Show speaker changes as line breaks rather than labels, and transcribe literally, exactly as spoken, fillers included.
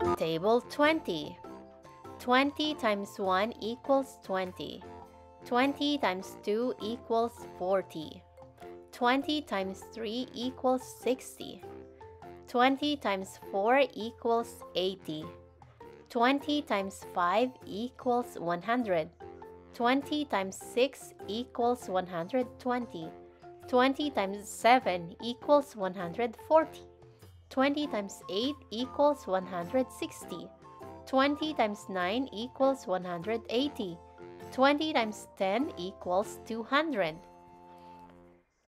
Table twenty. twenty times one equals twenty. twenty times two equals forty. twenty times three equals sixty. twenty times four equals eighty. twenty times five equals one hundred. twenty times six equals one hundred twenty. twenty times seven equals one hundred forty. twenty times eight equals one hundred sixty. twenty times nine equals one hundred eighty. twenty times ten equals two hundred.